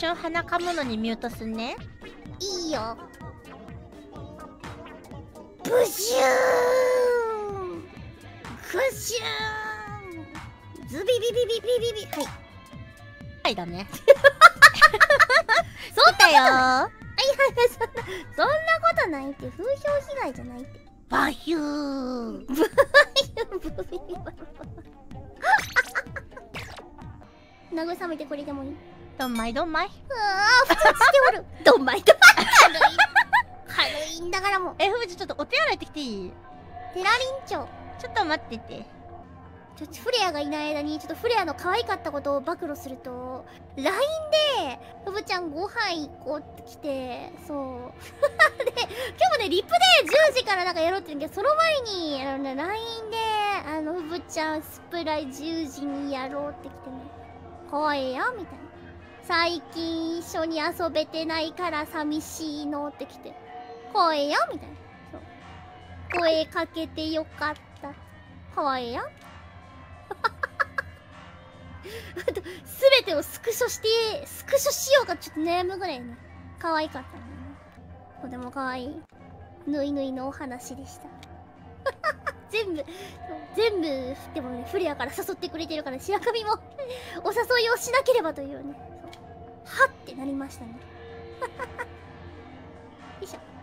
瞬鼻かむのにミュートすんね。 いいよ。ブシューングシューンズビビビビビビビ。はいはいだね。 そんなよー。 はいはいはい、そんなことないって。風評被害じゃないって。 バヒュー。 慰めてくれてもいい。 どんまいどんまい。 ああ、普通しておる。どんまいどんまい。軽いんだからもう。 ふぶちちょっとお手洗い行ってきていい？ テラリンチョ。 ちょっと待ってて。 ちょっとフレアがいない間に、ちょっとフレアの可愛かったことを暴露すると、LINE で、ふぶちゃんご飯行こうって来て、そう。で、今日もね、リップで10時からなんかやろうって言うんだけど、その前に、LINE で、ふぶちゃんスプライ10時にやろうって来てね、来いやみたいな。最近一緒に遊べてないから寂しいのって来て、来いやみたいな。そう。声かけてよかった。来いやあと、すべてをスクショしようかちょっと悩むぐらいね。可愛かったね。とても可愛い。ぬいぬいのお話でした。全部、でもね、フレアから誘ってくれてるから、白神もお誘いをしなければというね。はってなりましたね。よいしょ。